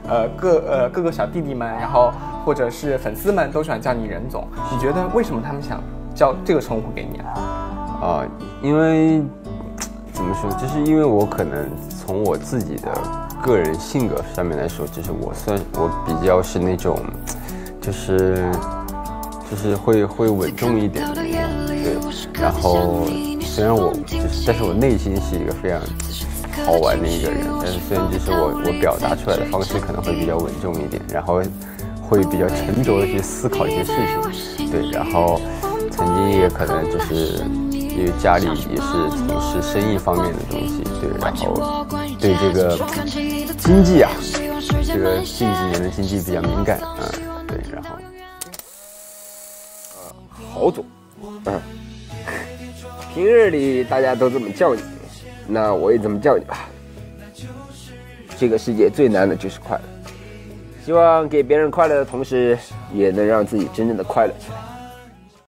各个小弟弟们，然后或者是粉丝们都喜欢叫你任总。你觉得为什么他们想叫这个称呼给你啊？ 因为怎么说，就是因为我可能从我自己的个人性格上面来说，就是我比较是那种，就是会稳重一点的那种，对。然后虽然但是我内心是一个非常好玩的一个人，但是虽然就是我表达出来的方式可能会比较稳重一点，然后会比较沉着的去思考一些事情，对。然后曾经也可能就是因为家里也是从事生意方面的东西，对。然后对这个经济啊，这个近几年的经济比较敏感啊，对。然后郝总，平日里大家都这么叫你，那我也这么叫你吧。这个世界最难的就是快乐，希望给别人快乐的同时，也能让自己真正的快乐起来。